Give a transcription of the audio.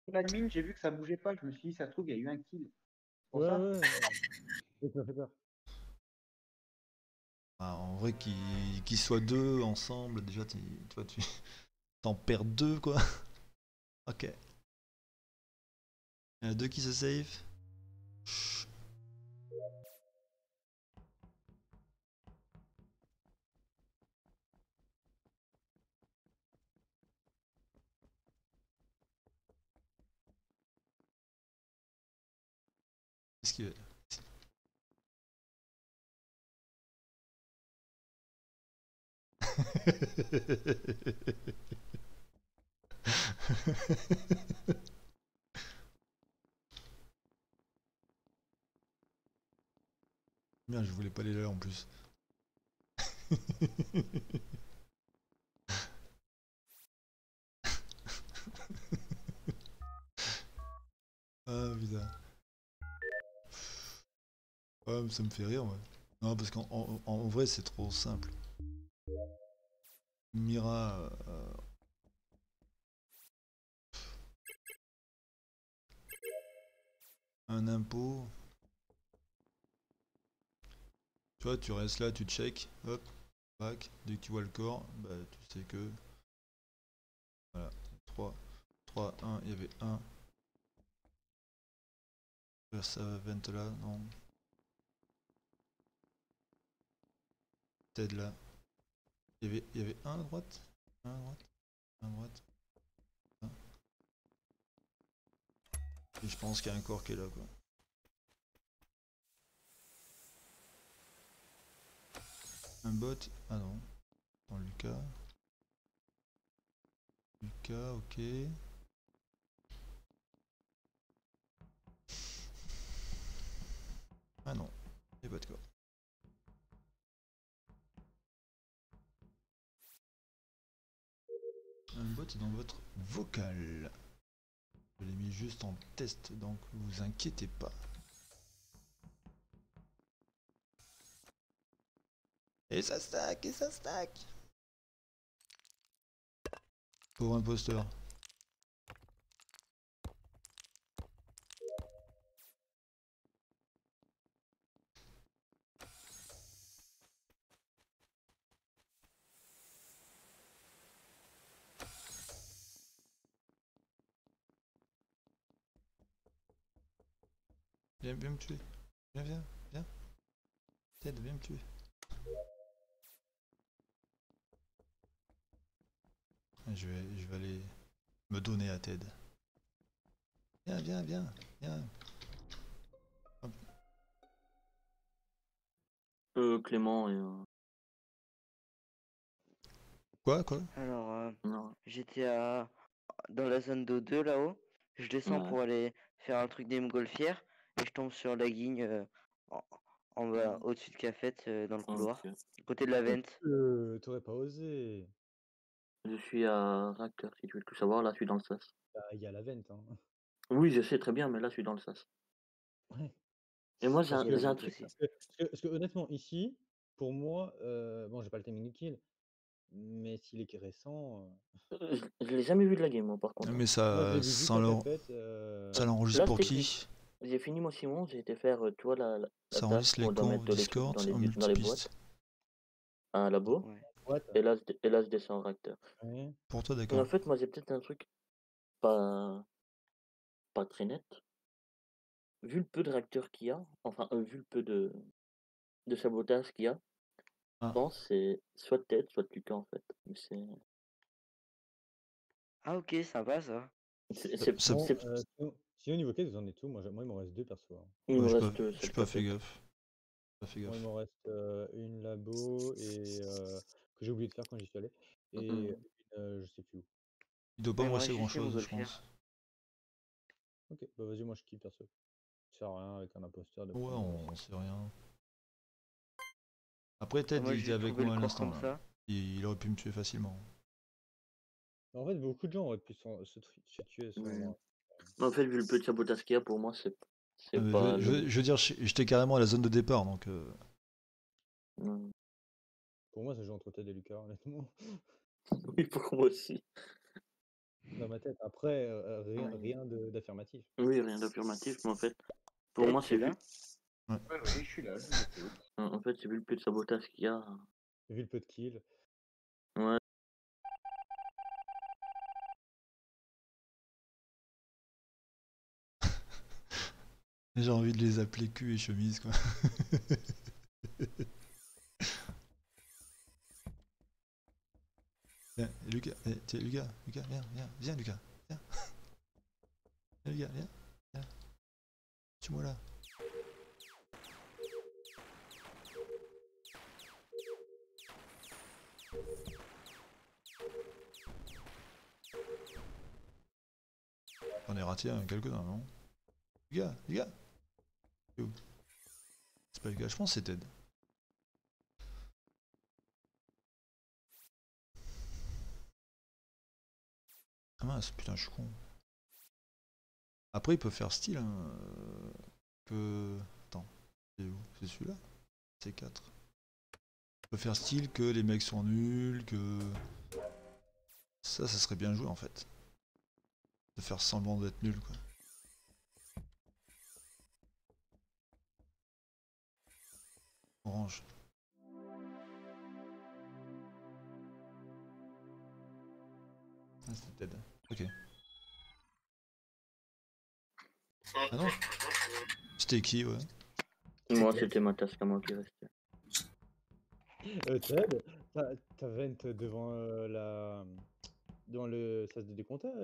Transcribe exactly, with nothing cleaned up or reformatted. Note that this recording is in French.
la mine, j'ai vu que ça bougeait pas. Je me suis dit, ça se trouve, il y a eu un kill. Pour Ouais, ça. ouais. ouais. Ça fait peur. Ah, en vrai, qu'ils qu'ils soient deux ensemble, déjà, tu toi, tu t'en perds deux, quoi. Ok. Il y en a deux qui se save. Chut. Qu'est-ce qu'il veut? Bien, je voulais pas les là en plus. Ah putain. Ouais, mais ça me fait rire, ouais. Non, parce qu'en en, en vrai, c'est trop simple. Mira. euh, un impôt. Tu vois, tu restes là, tu check. Hop, back. Dès que tu vois le corps, bah tu sais que. Voilà. trois, trois, un, il y avait un. Vers ça vente là, non. Ted là. Il y avait, il y avait un à droite. Un à droite. Un à droite. Un. Et je pense qu'il y a un corps qui est là, quoi. Un bot. Ah non. Dans Lucas. Lucas, ok. Ah non. Il n'y a pas de corps. Un bot est dans votre vocal. Je l'ai mis juste en test, donc vous inquiétez pas. Et ça stack, et ça stack. Pauvre imposteur. Viens, viens me tuer. Viens, viens, viens. Ted, viens me tuer. Je vais, je vais aller me donner à Ted. Viens, viens, viens, viens. Hop. Euh, Clément et... Euh... Quoi, quoi? Alors, euh, Non. j'étais à... dans la zone d'O deux là-haut. Je descends Ouais. pour aller faire un truc des montgolfières et je tombe sur la guigne euh, en... en bas, Mm. au-dessus de Cafette, euh, dans le couloir, Ok. côté de la vente. Euh, T'aurais pas osé. Je suis à Racteur, si tu veux tout savoir. Là, je suis dans le sas. Bah, il y a la vente, hein. Oui, je sais très bien, mais là, je suis dans le sas. Ouais. Et moi, j'ai Il un, y a la j'ai un vente truc. aussi. Parce que, parce que- parce que honnêtement, ici, pour moi, euh, bon, j'ai pas le timing du kill, mais s'il est récent, euh, Euh, Je, je l'ai jamais vu de la game, moi, par contre. Mais moi je ça, l'ai vu juste ça à l'en- Cafette. Euh... ça l'enregistre Là, pour c'est technique. qui? J'ai fini mon Simon, j'ai été faire, euh, tu vois, la, la, la Ça taf enregistre où les on doit conves mettre les trucs Discord dans les, en dans les boîtes, multipiste. à un labo. Ouais. What? Et là, je, et là, je descends en Racteur. Ouais. Pour toi, Et d'accord. en fait, moi, j'ai peut-être un truc pas, pas très net. Vu le peu de réacteurs qu'il y a, enfin, euh, vu le peu de, de sabotage qu'il y a, je Ah. pense que c'est soit de tête, soit de Lucas, en fait. Mais c'est... Ah ok, sympa ça. c'est- Ça- c'est- ça- Bon, c'est- euh, sinon, sinon, niveau quête, vous en êtes tout. Moi, j'ai- moi, il m'en reste deux perso. hein. Il Ouais, me j'ai pas, reste euh, j'ai sept pas fait cafettes. gaffe. Pas fait Moi, il gaffe. m'en reste euh, une labo et euh, que j'ai oublié de faire quand j'y suis allé. Et Mhm. une, euh, je sais plus où. Il doit pas Ouais, il me me rester reste grand juste les chose, je montgolfières. pense. Ok, bah vas-y, moi je kiffe perso. Ça sert à rien avec un imposteur de Ouais, prendre. on, on sait rien. Après, Et Ted, moi il j'ai était juste avec trouvé le moi à corps l'instant comme là. ça. Il, il aurait pu me tuer facilement. En fait, beaucoup de gens auraient pu s'en- se, tri- se tuer sans Mais- moi. mais en fait, vu le peu de sabotage qu'il y a, pour moi, c'est, c'est Ah, mais pas je, le... je- je veux dire, j'étais carrément à la zone de départ, donc. euh, Mm. Pour moi, ça joue entre Ted et Lucas, honnêtement. Oui, pour moi aussi. dans ma tête. Après, euh, rien, Ouais. rien de- d'affirmatif. Oui, rien d'affirmatif, mais en fait, pour Ted, moi, t'es c'est là? vu. Oui, oui, je suis là, je vous écoute. En en fait, c'est vu le peu de sabotage qu'il y a. Vu le peu de kills. Ouais. J'ai envie de les appeler cul et chemise, quoi. Viens, Lucas, eh, tiens, Lucas, Lucas, viens, viens, viens, Lucas, viens. Viens, Lucas, viens, viens. Suis-moi là. J'en ai raté un, quelques-uns, non? Lucas, Lucas. C'est où? C'est pas Lucas, je pense que c'est Ted. Ah mince, putain, je suis con. Après, il peut faire style, hein, euh, que... Attends, c'est où? C'est celui-là? C'est quatre. Il peut faire style que les mecs sont nuls, que... Ça, ça serait bien joué, en fait. De faire semblant d'être nul, quoi. Orange. Ah, c'était Ted. Ok. Ah non, c'était qui, ouais? Moi, Ted. c'était ma task à moi qui restait. Euh, Ted, t'as t'as Vent devant euh, la... devant le sas de décomptage.